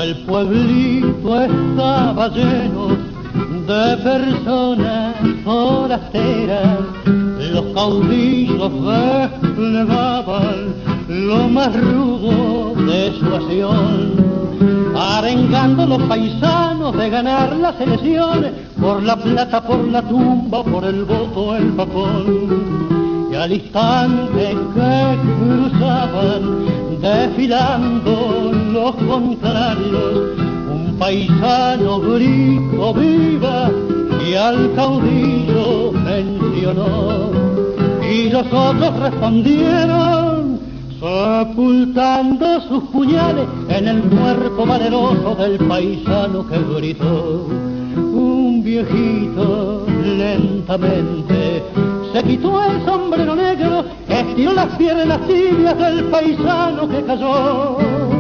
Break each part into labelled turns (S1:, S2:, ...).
S1: El pueblito estaba lleno de personas forasteras, los caudillos desplegaban lo más rudo de su acción, arengando a los paisanos de ganar las elecciones, por la plata, por la tumba, por el voto, el papón. Y al instante que cruzaban, desfilando los contrarios, un paisano gritó viva y al caudillo mencionó, y los otros respondieron sepultando sus puñales en el cuerpo valeroso del paisano que gritó. Un viejito lentamente se quitó el sombrero negro, estiró las piernas tibias del paisano que cayó.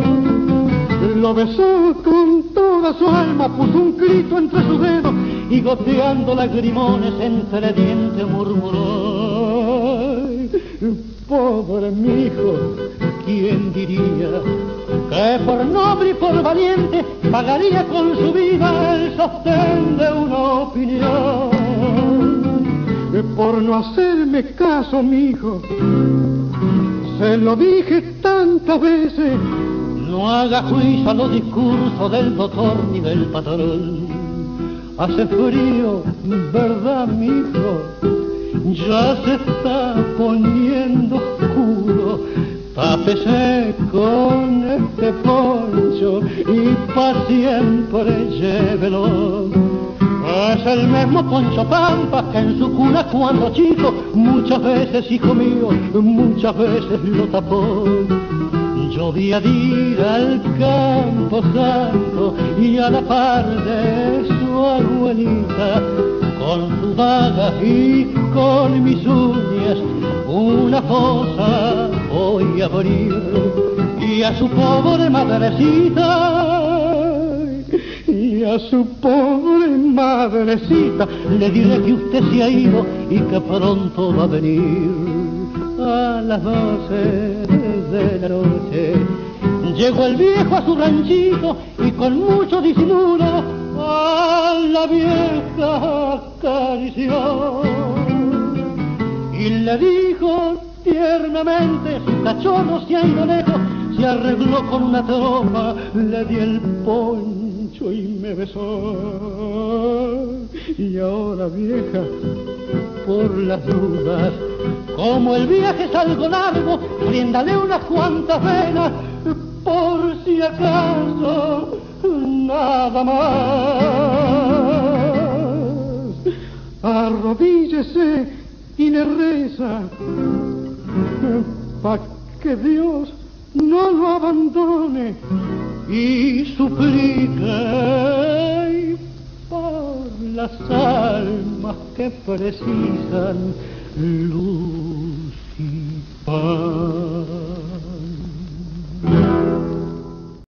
S1: Lo besó con toda su alma, puso un grito entre sus dedos y goteando lagrimones entre dientes murmuró: pobre mi hijo, ¿quién diría que por noble y por valiente pagaría con su vida el sostén de una opinión? Por no hacerme caso, mi hijo, se lo dije tantas veces. No haga juicio a los discursos del doctor ni del patrón. Hace frío, ¿verdad, mi hijo? Ya se está poniendo oscuro. Tápese con este poncho y pa' siempre llévelo. Es el mismo Poncho Pampa que en su cuna cuando chico muchas veces, hijo mío, muchas veces lo tapó. Yo vi a ir al campo santo y a la par de su abuelita, con su daga y con mis uñas, una fosa voy a abrir. Y a su pobre madrecita, y a su pobre madrecita, le diré que usted se ha ido y que pronto va a venir. A las 12 de la noche llegó el viejo a su ranchito y con mucho disimulo a la vieja acarició y le dijo tiernamente: su cachorro se ha ido lejos, se arregló con una tropa, le di el poncho y me besó. Y ahora, vieja, por las dudas, como el viaje es algo largo, briéndale unas cuantas venas, por si acaso, nada más. Arrodíllese y le reza pa' que Dios no lo abandone y suplique por las almas que precisan luz y paz.